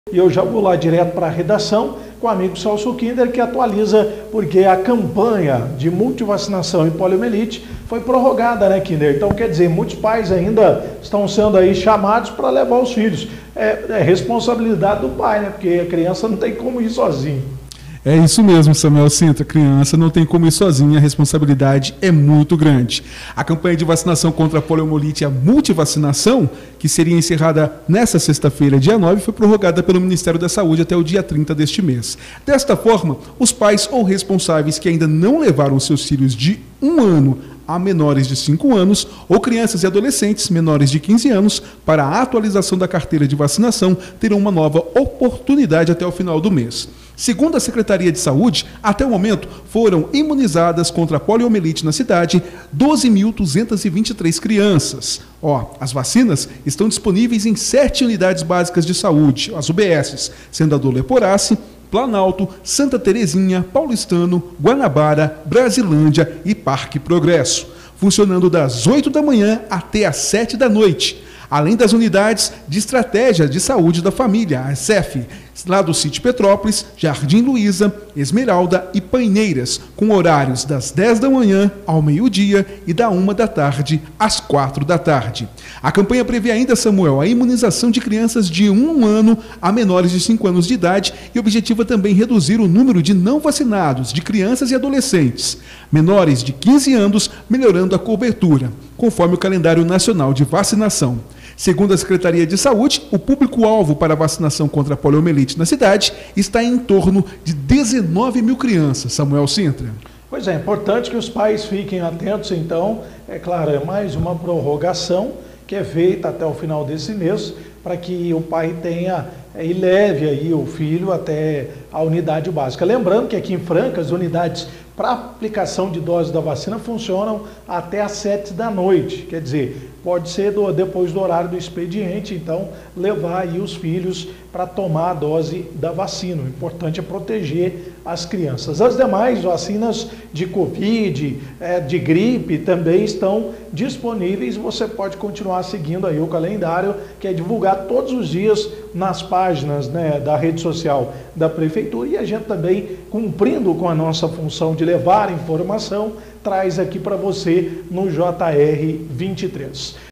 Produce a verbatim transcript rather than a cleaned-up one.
E eu já vou lá direto para a redação com o amigo Celso Kinder, que atualiza porque a campanha de multivacinação e poliomielite foi prorrogada, né, Kinder? Então, quer dizer, muitos pais ainda estão sendo aí chamados para levar os filhos. É, é responsabilidade do pai, né? Porque a criança não tem como ir sozinho. É isso mesmo, Samuel Sintra. A criança não tem como ir sozinha, a responsabilidade é muito grande. A campanha de vacinação contra a poliomielite e a multivacinação, que seria encerrada nesta sexta-feira, dia nove, foi prorrogada pelo Ministério da Saúde até o dia trinta deste mês. Desta forma, os pais ou responsáveis que ainda não levaram seus filhos de um ano a menores de cinco anos ou crianças e adolescentes menores de quinze anos para a atualização da carteira de vacinação terão uma nova oportunidade até o final do mês. Segundo a Secretaria de Saúde, até o momento foram imunizadas contra a poliomielite na cidade doze mil duzentas e vinte e três crianças. Ó, as vacinas estão disponíveis em sete unidades básicas de saúde, as U B Ss, sendo a do Leporace, Planalto, Santa Terezinha, Paulistano, Guanabara, Brasilândia e Parque Progresso, funcionando das oito da manhã até às sete da noite. Além das unidades de estratégia de saúde da família, a S E F, lá do Sítio Petrópolis, Jardim Luísa, Esmeralda e Paineiras, com horários das dez da manhã ao meio-dia e da uma da tarde às quatro da tarde. A campanha prevê ainda, Samuel, a imunização de crianças de um ano a menores de cinco anos de idade e objetiva também reduzir o número de não vacinados de crianças e adolescentes menores de quinze anos, melhorando a cobertura, conforme o calendário nacional de vacinação. Segundo a Secretaria de Saúde, o público-alvo para a vacinação contra a poliomielite na cidade está em torno de dezenove mil crianças. Samuel Sintra. Pois é, importante que os pais fiquem atentos, então, é claro, é mais uma prorrogação que é feita até o final desse mês, para que o pai tenha é, e leve aí o filho até a unidade básica. Lembrando que aqui em Franca, as unidades para aplicação de dose da vacina funcionam até às sete da noite, quer dizer, pode ser do, depois do horário do expediente, então levar aí os filhos para tomar a dose da vacina. O importante é proteger as crianças. As demais vacinas de Covid, é, de gripe também estão disponíveis. Você pode continuar seguindo aí o calendário, que é divulgado todos os dias nas páginas, né, da rede social da Prefeitura, e a gente também, cumprindo com a nossa função de levar informação, traz aqui para você no J R vinte e três.